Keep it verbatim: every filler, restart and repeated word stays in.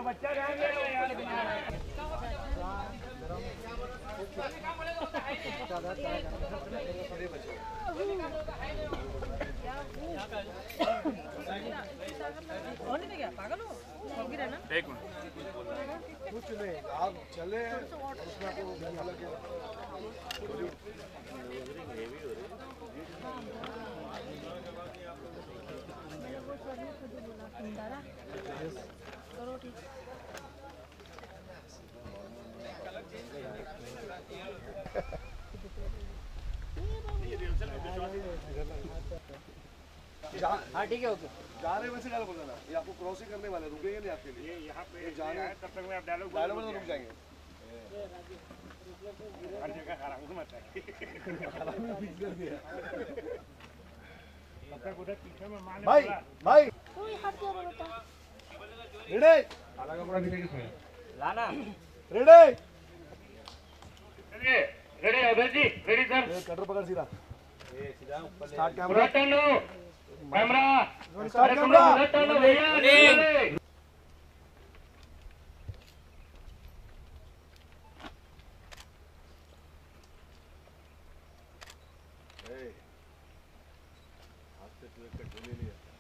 बच्चा ध्यान दे यार। पागल हो एक मिनट कुछ नहीं, आप चले उसमें आपको भूख लगे। करो ठीक। हाँ ठीक है ओके। जा रहे वैसे क्या बोलना ना, ये आपको क्रॉस ही करने वाले, रुकेंगे नहीं आपके लिए। ये यहाँ पे जाने है, तब तक मैं आप डायलॉग डायलॉग में तो रुक जाएंगे। हर जगह खराब मत है। तब तक उधर पीछे में मारने भाई वाला। भाई कोई हाथ क्या बोलता रेडी काला कपड़ा कितने किसमें लाना ready ready ready Abhay ji ready sir. Cutter पकड़ सीधा स्टार्ट पूरा कैमरा टर्न लो कैमरा स्टार्ट कैमरा पूरा टर्न लो भैया। हाथ से तू एक कट ले लिया।